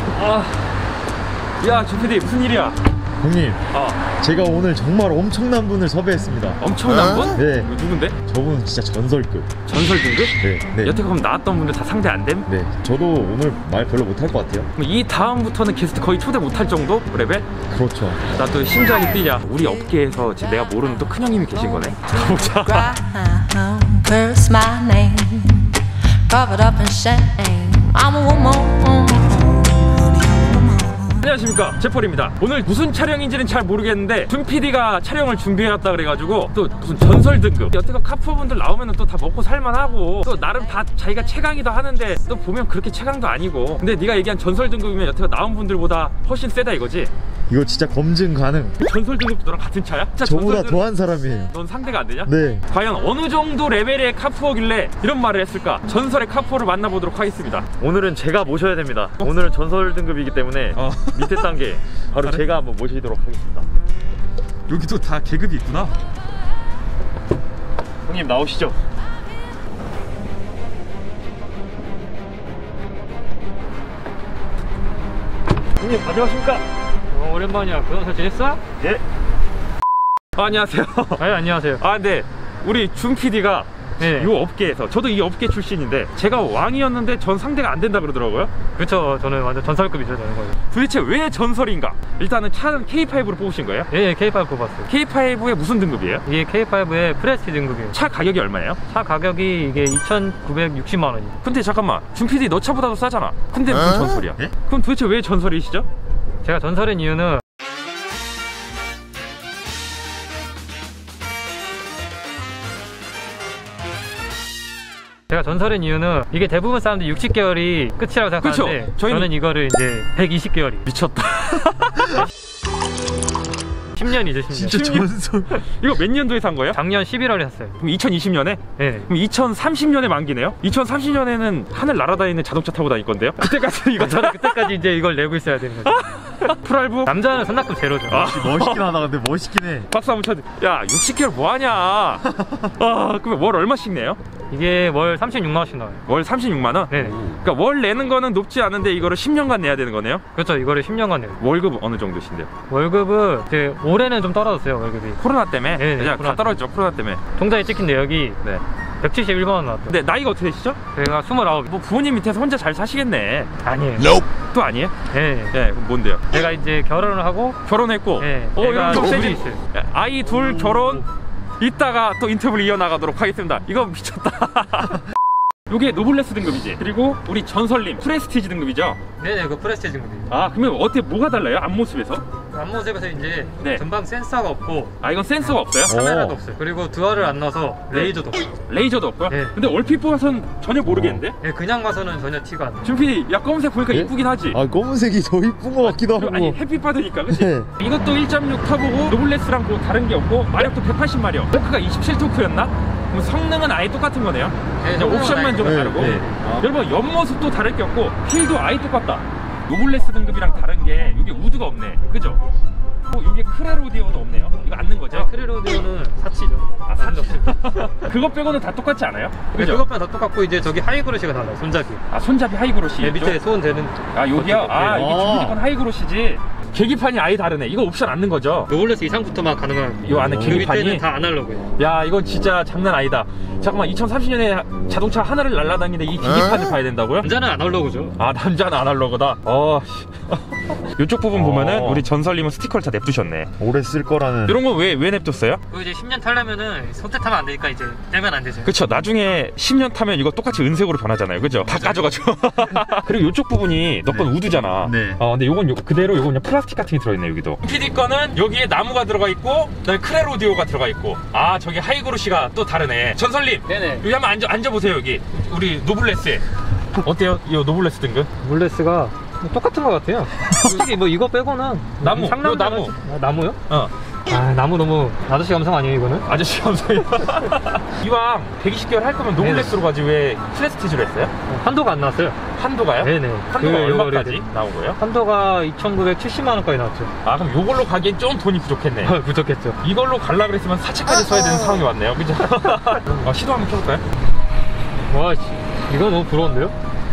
야, 주PD 무슨 일이야? 형님, 제가 오늘 정말 엄청난 분을 섭외했습니다. 엄청난 분? 네. 누군데? 저분 진짜 전설급. 전설 등급? 네. 여태껏 그럼 나왔던 분들 다 상대 안 됨? 네. 저도 오늘 말 별로 못할 것 같아요. 그럼 이 다음부터는 게스트 거의 초대 못할 정도 레벨? 그렇죠. 나 또 심장이 뛰냐. 우리 업계에서 지금 내가 모르는 또 큰형님이 계신 거네. 가보자. Curse my name, covered up in shame. I'm a woman. 안녕하십니까, 제펄입니다. 오늘 무슨 촬영인지는 잘 모르겠는데 준PD가 촬영을 준비해왔다 그래가지고 또 무슨 전설 등급, 여태껏 카푸어분들 나오면 또 다 먹고 살만하고 또 나름 다 자기가 최강이다 하는데 또 보면 그렇게 최강도 아니고, 근데 네가 얘기한 전설 등급이면 여태껏 나온 분들보다 훨씬 세다 이거지? 이거 진짜 검증 가능. 전설 등급도 너랑 같은 차야? 진짜 저보다 더한 사람이에요. 넌 상대가 안 되냐? 네. 과연 어느 정도 레벨의 카푸어길래 이런 말을 했을까? 전설의 카푸어를 만나보도록 하겠습니다. 오늘은 제가 모셔야 됩니다. 오늘은 전설 등급이기 때문에 밑에 단계 바로 제가 한번 모시도록 하겠습니다. 여기도 다 계급이 있구나. 형님 나오시죠. 형님 안녕하십니까? 오랜만이야. 그동안 잘 지냈어? 예. 안녕하세요. 안녕하세요. 네. 우리 준PD가 네. 이 업계에서, 저도 이 업계 출신인데 제가 왕이었는데 전 상대가 안 된다 그러더라고요. 그쵸. 저는 완전 전설급이죠. 저는 거의. 도대체 왜 전설인가? 일단은 차는 K5로 뽑으신 거예요? 예, K5 뽑았어요. K5의 무슨 등급이에요? 이게 K5의 프레스티 등급이에요. 차 가격이 얼마예요? 차 가격이 이게 2,960만 원이에요. 근데 잠깐만, 준PD 너 차보다도 싸잖아. 근데 무슨 전설이야? 예? 그럼 도대체 왜 전설이시죠? 제가 전설인 이유는 이게 대부분 사람들이 60개월이 끝이라고 생각하는데, 그쵸? 저는 이거를 이제 120개월이 미쳤다. 10년이죠. 10년. 진짜 전설. 이거 몇 년도에 산 거예요? 작년 11월에 샀어요. 그럼 2020년에? 네. 그럼 2030년에 만기네요? 2030년에는 하늘 날아다니는 자동차 타고 다닐 건데요? 그때까지 이거 저는 그때까지 이제 이걸 내고 있어야 되는 거죠. 풀알부? 남자는 선납금 제로죠. 멋있긴 하다. 근데 멋있긴 해. 박수 한번 쳐줘. 야, 60개월 뭐하냐. 그러면 월 얼마씩 내요? 이게 월 36만 원씩 나와요. 월 36만 원? 네네. 그러니까 월 내는 거는 높지 않은데 이거를 10년간 내야 되는 거네요? 그렇죠. 이거를 10년간 내요. 월급 어느 정도신데요? 월급은 이제 올해는 좀 떨어졌어요. 월급이 코로나 때문에? 네, 그냥 코로나 다 떨어졌죠, 코로나 때문에. 통장에 찍힌 내역이 네. 171만 원 나왔죠. 근데 나이가 어떻게 되시죠? 제가 29. 뭐 부모님 밑에서 혼자 잘 사시겠네. 아니에요. 또 아니에요? 네. 네, 그럼 뭔데요? 제가 이제 결혼을 하고 결혼했고, 네, 이런 좀 둘이 세지. 있어요. 아이 둘 결혼, 이따가 또 인터뷰를 이어나가도록 하겠습니다. 이거 미쳤다. 요게 노블레스 등급이지. 그리고 우리 전설님 프레스티지 등급이죠. 네네, 그 프레스티지 등급이에요. 그러면 어떻게 뭐가 달라요? 앞모습에서? 앞모습에서 이제 네. 전방 센서가 없고 이건 센서가 없어요? 카메라도 없어요. 그리고 듀얼을 안 넣어서 네. 레이저도 없어요. 레이저도 없고요? 네. 근데 얼핏 보아선 전혀 모르겠는데? 네, 그냥 봐서는 전혀 티가 안 나요. 준PD, 야 검은색 보니까 예? 이쁘긴 하지? 검은색이 더 이쁜 것 같기도 하고. 아니 햇빛 받으니까, 그치? 네. 이것도 1.6 타보고 노블레스랑 뭐 다른 게 없고, 마력도 180마력, 토크가 27토크였나? 그럼 성능은 아예 똑같은 거네요? 네, 그냥 옵션만 좀 네, 다르고. 네. 여러분, 옆모습도 다를 게 없고 휠도 아예 똑같다. 노블레스 등급이랑 다른 게 이게 우드가 없네, 그죠? 이게 크레로디오도 없네요. 이거 앉는 거죠? 네, 크레로디오는 사치죠. 사치. 그거 빼고는 다 똑같지 않아요? 그죠? 그것만 다 똑같고 이제 저기 하이그로시가 달라요. 손잡이. 손잡이 하이그로시. 네, 밑에 손 대는. 여기요? 이게 준PD 건 하이그로시지. 계기판이 아예 다르네. 이거 옵션 앉는 거죠? 노블레스 이상부터만 가능한. 요 안에 그 계기판이? 밑에는 다 아날로그예요. 야, 이건 진짜 장난 아니다. 잠깐만, 2030년에 자동차 하늘을 날아다니는데 이 계기판을 봐야 된다고요? 남자는 아날로그죠. 남자는 아날로그다. 이쪽 부분 보면은 우리 전설님은 스티커를 다 냅두셨네. 오래 쓸 거라는. 이런 건 왜 냅뒀어요? 그 이제 10년 타려면은 손뜻하면 안 되니까 이제 떼면 안 되죠. 그쵸, 나중에 10년 타면 이거 똑같이 은색으로 변하잖아요, 그죠? 다 까져가지고. 그리고 이쪽 부분이 너 건 우드잖아. 네. 근데 요건 그대로 요건 그냥 플라스틱 같은 게 들어있네, 여기도. PD 거는 여기에 나무가 들어가 있고, 그다음에 크레로디오가 들어가 있고, 저기 하이그로시가 또 다르네. 전설님, 네네. 여기 한번 앉아보세요. 여기 우리 노블레스에. 어때요, 이 노블레스 등급? 노블레스가 똑같은 것 같아요. 솔직히 뭐 이거 빼고는 나무, 상남 나무. 나무요? 나무 너무 아저씨 감성 아니에요 이거는? 아저씨 감성이야. 이왕 120개월 할 거면 노블레스로 가지 왜 프레스티지로 했어요? 한도가 안 나왔어요. 한도가요? 네네. 한도가 얼마까지 나온 거예요? 한도가 2,970만 원까지 나왔죠. 그럼 요걸로 가기엔 좀 돈이 부족했네. 부족했죠. 이걸로 갈라 그랬으면 사채까지 써야 되는 상황이 왔네요, 그죠? 시도 한번 켜볼까요? 와, 이거 너무 부러운데요?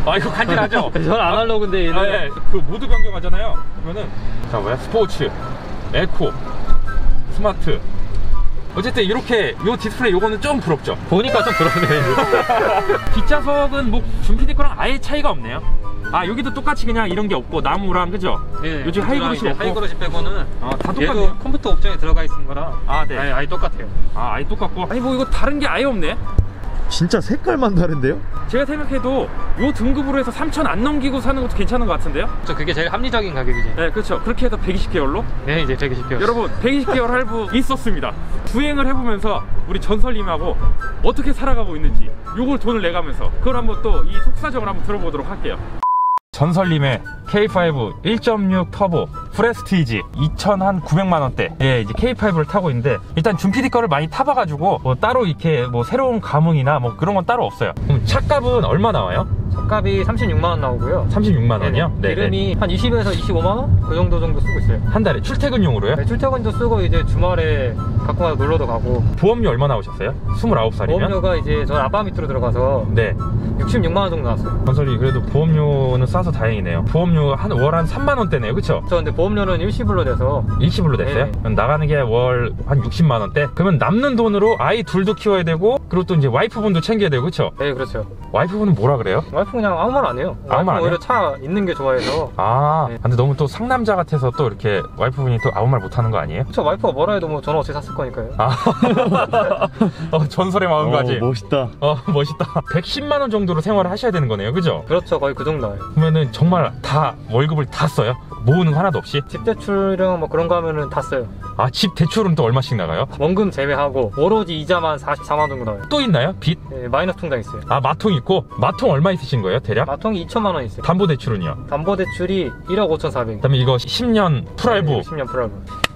아 이거 간지나죠? 전 아날로그인데 얘는. 네. 그 모드 변경하잖아요. 그러면은 자 뭐야 스포츠, 에코, 스마트. 어쨌든 이렇게 요 디스플레이 요거는 좀 부럽죠. 보니까 좀 그러네. 뒷좌석은 뭐 준PD 거랑 아예 차이가 없네요. 아 여기도 똑같이 그냥 이런 게 없고 나무랑 그죠? 네, 요즘 하이그릇이 없고 하이그릇이 빼고는 다 얘도 똑같네요. 컴퓨터 옵션이 들어가 있는 거라 아 네. 아예 똑같아요. 아 아예 똑같고 아니 뭐 이거 다른 게 아예 없네. 진짜 색깔만 다른데요? 제가 생각해도 요 등급으로 해서 3,000 안 넘기고 사는 것도 괜찮은 것 같은데요? 그게 제일 합리적인 가격이지. 네 그렇죠. 그렇게 해서 120개월로 네, 이제 120개월. 여러분 120개월 할부 있었습니다. 주행을 해보면서 우리 전설님하고 어떻게 살아가고 있는지 요걸 돈을 내가면서 그걸 한번 또 이 속사정을 한번 들어보도록 할게요. 전설님의 K5 1.6 터보 프레스티지 2,900만원대 예, 이제 K5를 타고 있는데 일단 준PD 거를 많이 타봐가지고 뭐 따로 이렇게 뭐 새로운 감흥이나 뭐 그런 건 따로 없어요. 그럼 차값은 얼마 나와요? 차값이 36만원 나오고요. 36만원이요? 네. 기름이 한 20에서 25만원? 그 정도 쓰고 있어요. 한 달에 출퇴근용으로요? 네, 출퇴근도 쓰고 이제 주말에 가끔 가서 놀러도 가고. 보험료 얼마 나오셨어요? 29살이면? 보험료가 이제 전 아빠 밑으로 들어가서 네. 66만원 정도 나왔어요. 전설이 그래도 보험료는 싸서 다행이네요. 보험료 한 월 한 3만원대네요 그쵸? 저 근데 보험료는 일시불로 돼서 일시불로 됐어요? 네. 그럼 나가는 게 월 한 60만원대? 그러면 남는 돈으로 아이 둘도 키워야 되고 그리고 또 이제 와이프분도 챙겨야 되고 그쵸? 네 그렇죠. 와이프분은 뭐라 그래요? 와이프 그냥 아무 말 안 해요. 아무 말 안 와이프는 오히려 해요? 차 있는 게 좋아해서. 아 네. 근데 너무 또 상남자 같아서 또 이렇게 와이프분이 또 아무 말 못하는 거 아니에요? 저 와이프가 뭐라 해도 뭐 저는 어차피 샀을 거니까요. 아 전설의 마음가짐 멋있다. 멋있다. 110만원 정도로 생활을 하셔야 되는 거네요 그죠? 그렇죠. 거의 그 정도 나와요. 그러면은 정말 다 월급을 다 써요? 모으는 거 하나도 없이? 집 대출이랑 뭐 그런 거 하면은 다 써요. 아 집 대출은 또 얼마씩 나가요? 원금 제외하고 오로지 이자만 44만 정도 나와요. 또 있나요? 빚? 네, 마이너스 통장 있어요. 아 마통 있고 마통 얼마 있으신 거예요 대략? 마통이 2천만 원 있어요. 담보대출은요? 담보대출이 1억 5,400. 그다음에 이거 10년 풀할부. 10년 풀할부.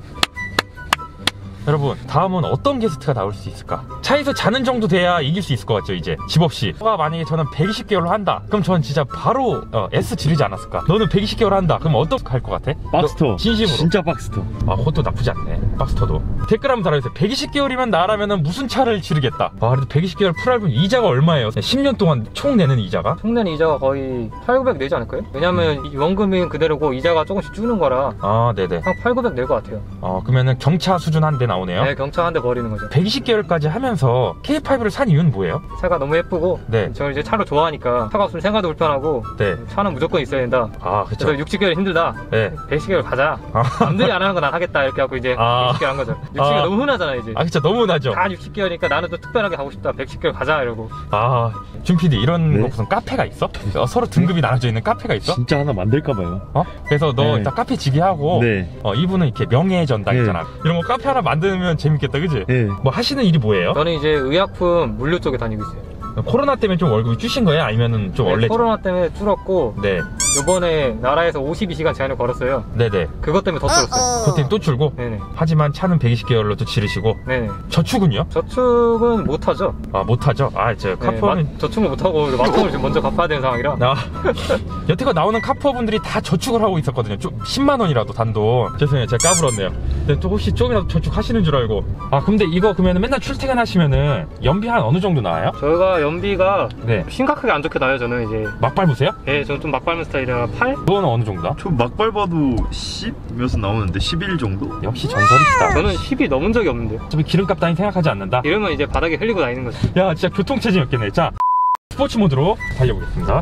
여러분 다음은 어떤 게스트가 나올 수 있을까? 차에서 자는 정도 돼야 이길 수 있을 것 같죠 이제 집 없이. 만약에 저는 120개월로 한다 그럼 저는 진짜 바로 S 지르지 않았을까? 너는 120개월 한다 그럼 어떻게 할 것 같아? 박스터. 너 진심으로. 진짜 박스터. 아 그것도 나쁘지 않네 박스터도. 댓글 한번 달아주세요. 120개월이면 나라면은 무슨 차를 지르겠다. 아 그래도 120개월 풀할부 이자가 얼마예요? 10년 동안 총 내는 이자가? 총내는 이자가 거의 8,900 내지 않을까요? 왜냐면 이 원금이 그대로고 이자가 조금씩 주는 거라 아 네네. 한 8,900 낼 것 같아요. 그러면은 경차 수준 한 대 나오네요. 네, 경차 한 대 버리는 거죠. 120개월까지 하면서 K5를 산 이유는 뭐예요? 차가 너무 예쁘고 네. 저 이제 차를 좋아하니까 차가 없으면 생활도 불편하고 네. 차는 무조건 있어야 된다. 아 그쵸. 그래서 60개월 힘들다. 네. 110개월 가자. 아. 남들이 안 하는 거 난 하겠다 이렇게 하고 이제 아. 60개월 한 거죠. 60개월 아. 너무 흔하잖아 이제. 아 진짜 너무 나죠. 다 60개월이니까 나는 또 특별하게 가고 싶다. 110개월 가자 이러고. 아 준PD 이런 네? 거 무슨 카페가 있어? 서로 등급이 나눠져 있는 카페가 있어? 진짜 하나 만들까봐요. 그래서 너 네. 일단 카페 지게하고 네. 이분은 이렇게 명예 전당이잖아. 네. 이런 거 카페 하나 만들면 재밌겠다 그지? 네. 뭐 하시는 일이 뭐예요? 저는 이제 의약품 물류 쪽에 다니고 있어요. 코로나 때문에 좀 월급이 주신 거예요? 아니면은 좀 네, 원래 코로나 때문에 줄었고 네. 이번에 나라에서 52시간 제한을 걸었어요. 네네. 그것 때문에 더 줄었어요. 그것 때문에 또 줄고 네네. 하지만 차는 120개월로 또 지르시고 네네. 저축은요? 저축은 못하죠. 아 못하죠. 저 카푸어는 저축을 못하고 마통을 지금 먼저 갚아야 되는 상황이라. 여태껏 나오는 카푸어 분들이 다 저축을 하고 있었거든요. 좀 10만 원이라도 단돈. 죄송해요, 제가 까불었네요. 근데 또 혹시 조금이라도 저축하시는 줄 알고. 근데 이거 그러면 맨날 출퇴근하시면은 연비 한 어느 정도 나와요? 저희가 연비가 네. 심각하게 안 좋게 나요. 저는 이제 막 밟으세요? 예, 저는 좀 막 밟는 스타일이라 8? 그거는 어느 정도다? 저 막 밟아도 10 몇은 나오는데 11 정도? 역시 전설이시다. 저는 10이 넘은 적이 없는데요. 어차피 기름값 따위 생각하지 않는다. 이러면 이제 바닥에 흘리고 다니는 거죠. 야 진짜 교통체증이었겠네. 자 스포츠 모드로 달려보겠습니다.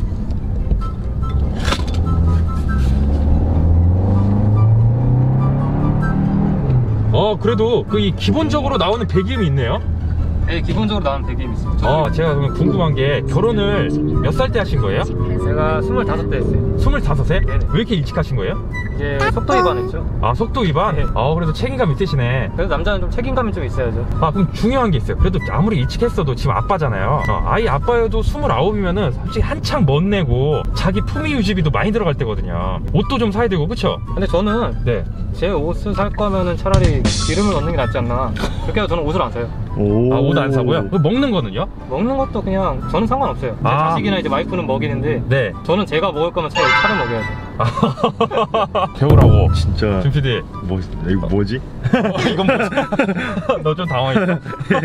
그래도 이 기본적으로 나오는 배기음이 있네요. 네, 기본적으로 나오는 배기음이 있어요. 제가 그러면 궁금한 게 결혼을 몇 살 때 하신 거예요? 제가 25대 했어요. 25세? 네네. 왜 이렇게 일찍 하신 거예요? 이제 속도 위반했죠. 속도 위반? 네. 그래도 책임감 있으시네. 그래서 남자는 좀 책임감이 좀 있어야죠. 그럼 중요한 게 있어요. 그래도 아무리 일찍 했어도 지금 아빠잖아요. 아이 아빠여도 29이면은 솔직히 한창 멋내고 자기 품위 유지비도 많이 들어갈 때거든요. 옷도 좀 사야 되고 그쵸? 근데 저는 네. 제 옷을 살 거면은 차라리 기름을 넣는 게 낫지 않나. 그렇게 해서 저는 옷을 안 사요. 오. 옷 안 사고요? 먹는 거는요? 먹는 것도 그냥 저는 상관없어요. 제 자식이나 이제 와이프는 먹이는데 네. 네. 저는 제가 먹을 거면 차를 먹여야죠. 배우라고. 진짜 준 PD. 뭐 이거 뭐지? 이건 뭐지? 너 좀 당황했어.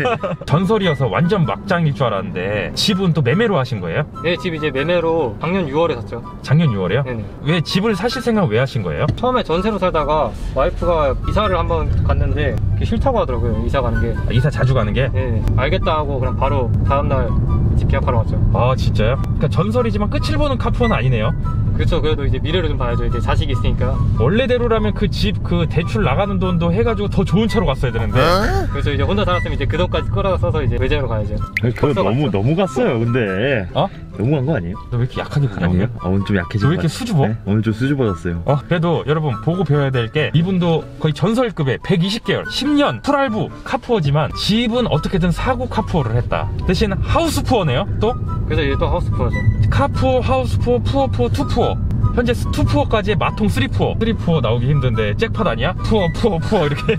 전설이어서 완전 막장일 줄 알았는데 집은 또 매매로 하신 거예요? 네, 집 이제 매매로 작년 6월에 샀죠. 작년 6월에요? 네네. 왜 집을 사실 생각 왜 하신 거예요? 처음에 전세로 살다가 와이프가 이사를 한번 갔는데 그게 싫다고 하더라고요. 이사 가는 게. 이사 자주 가는 게? 네, 알겠다 하고 그냥 바로 다음날 집 계약하러 왔죠. 아 진짜요? 그러니까 전설이지만 끝을 보는 카푸어는 아니네요. 그렇죠. 그래도 이제 미래를 좀 봐야죠. 이제 자식이 있으니까. 원래대로라면 그 집 그 대출 나가는 돈도 해가지고 더 좋은 차로 갔어야 되는데. 그래서 이제 혼자 살았으면 이제 그 돈까지 끌어다 써서 이제 외제로 가야죠. 그거 너무 갔어요. 근데 어? 너무 간 거 아니에요? 너 왜 이렇게 약하게 보냐 아니에요? 오늘? 오늘 좀 약해진 너 왜 것 이렇게 같아요. 수줍어? 네? 오늘 좀 수줍 받았어요. 그래도 여러분 보고 배워야 될 게 이분도 거의 전설급의 120개월 10년 풀알부 카푸어지만 집은 어떻게든 사고 카푸어를 했다. 대신 하우스푸어네요 또? 그래서 이제 또 하우스푸어죠. 카푸어, 하우스푸어, 푸어푸어, 투푸어. 현재 투푸어까지의 마통 3푸어. 3푸어 나오기 힘든데 잭팟 아니야? 푸어 이렇게.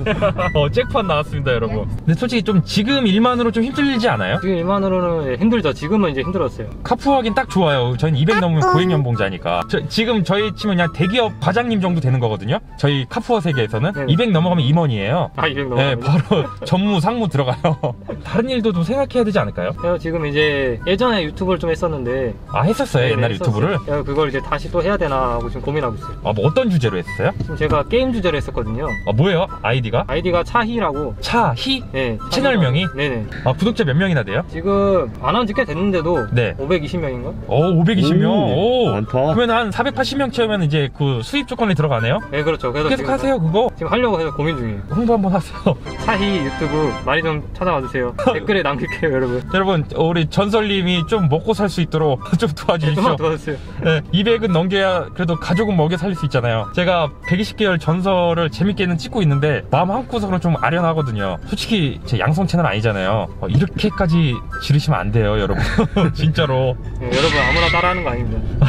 잭팟 나왔습니다 여러분. 근데 솔직히 좀 지금 일만으로 좀 힘들지 않아요? 지금 일만으로는 힘들죠. 지금은 이제 힘들었어요. 카푸어 하긴 딱 좋아요. 저희는 200 넘으면 고액연봉자니까. 지금 저희 치면 그냥 대기업 과장님 정도 되는 거거든요. 저희 카푸어 세계에서는 네. 200 넘어가면 임원이에요. 아, 200 네, 넘어가면. 바로 전무, 상무 들어가요. 다른 일도 좀 생각해야 되지 않을까요? 제가 지금 이제 예전에 유튜브를 좀 했었는데 아, 했었어요, 네, 옛날 했었어요. 유튜브를? 제가 그걸 이제 다시 또 해야 되나 하고 지금 고민하고 있어요. 아, 뭐 어떤 주제로 했어요? 지금 제가 게임 주제로 했었거든요. 아, 뭐예요? 아이디가? 아이디가 차희라고. 차희? 네, 채널명이? 네네. 아, 구독자 몇 명이나 돼요? 지금 안 한 지 꽤 됐는데도 네. 520명인가? 520명. 오, 많다. 그러면 한 480명 채우면 이제 그 수입 조건에 들어가네요? 네, 그렇죠. 그래서 계속 지금 하세요, 그거. 지금 하려고 해서 고민 중이에요. 홍보 한번 하세요. 차희 유튜브 많이 좀 찾아와 주세요. 댓글에 남길게요, 여러분. 여러분, 우리 전설님이 좀 먹고 살 수 있도록 좀 도와주십시오. 좀만 도와주세요. 네, 200은 넘겨야 그래도 가족은 먹여 살릴 수 있잖아요. 제가 120개월 전설을 재밌게는 찍고 있는데 마음 한구석으로 좀 아련하거든요. 솔직히 제 양성 채널 아니잖아요. 이렇게까지 지르시면 안 돼요, 여러분. 진짜로. 네, 여러분 아무나 따라하는 거 아닙니다.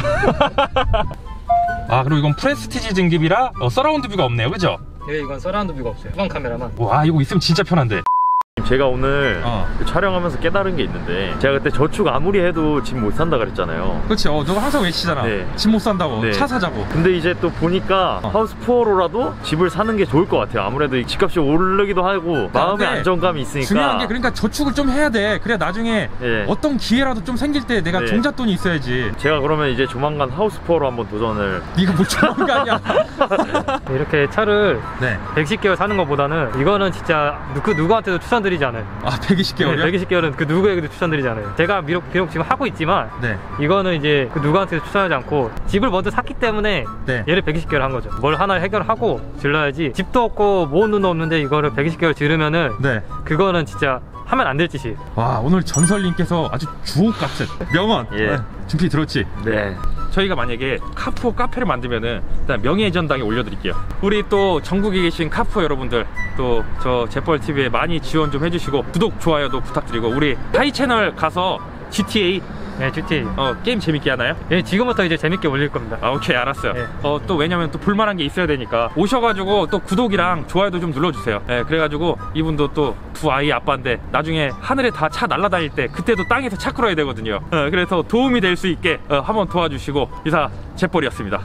아, 그리고 이건 프레스티지 등급이라 서라운드 뷰가 없네요, 그죠? 네, 이건 서라운드 뷰가 없어요. 후방 카메라만. 와, 이거 있으면 진짜 편한데. 제가 오늘 그 촬영하면서 깨달은 게 있는데, 제가 그때 저축 아무리 해도 집 못 산다 그랬잖아요. 그렇지. 너가 항상 외치잖아. 네. 집 못 산다고. 네. 차 사자고. 근데 이제 또 보니까 하우스 푸어로라도 집을 사는 게 좋을 것 같아요. 아무래도 집값이 오르기도 하고 마음의 근데 안정감이 있으니까. 중요한 게 그러니까 저축을 좀 해야 돼. 그래야 나중에 예. 어떤 기회라도 좀 생길 때 내가 네. 종잣돈이 있어야지. 제가 그러면 이제 조만간 하우스 푸어로 한번 도전을. 네가 뭐 좋아하는 거 아니야. 이렇게 차를 네. 110개월 사는 것보다는 이거는 진짜 그 누구한테도 추천드리지 않아요. 아, 120개월이요? 120개월은 그 누구에게도 추천드리지 않아요. 제가 비록 지금 하고 있지만 네. 이거는 이제 그 누구한테도 추천하지 않고 집을 먼저 샀기 때문에 네. 얘를 120개월 한 거죠. 뭘 하나 해결하고 질러야지. 집도 없고 모은 돈도 없는데 이거를 120개월 지르면은 네. 그거는 진짜 하면 안 될 짓이에요. 와, 오늘 전설님께서 아주 주옥 같은 명언. 예. 준비 들었지? 네. 저희가 만약에 카푸어 카페를 만들면은 일단 명예전당에 올려드릴게요. 우리 또 전국에 계신 카푸어 여러분들 또 저 재벌TV에 많이 지원 좀 해주시고 구독, 좋아요도 부탁드리고 우리 하이 채널 가서 GTA 네, GTA. 게임 재밌게 하나요? 예, 지금부터 이제 재밌게 올릴 겁니다. 아, 오케이, 알았어요. 네. 또 왜냐면 또 볼만한 게 있어야 되니까 오셔가지고 또 구독이랑 좋아요도 좀 눌러주세요. 그래가지고 이분도 또 두 아이 아빠인데 나중에 하늘에 다 차 날아다닐 때 그때도 땅에서 차 끌어야 되거든요. 그래서 도움이 될 수 있게 한번 도와주시고 이사 재벌이었습니다.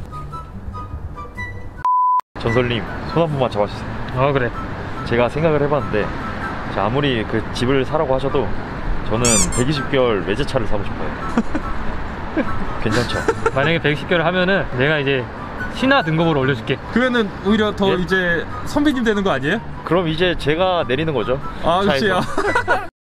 전설님, 손 한 번만 잡아주세요. 그래. 제가 생각을 해봤는데, 자, 아무리 그 집을 사라고 하셔도 저는 120개월 외제차를 사고 싶어요. 괜찮죠? 만약에 110개월 하면은 내가 이제 신화 등급으로 올려줄게. 그러면은 오히려 더 예? 이제 선배님 되는 거 아니에요? 그럼 이제 제가 내리는 거죠. 아, 차에서. 그렇지.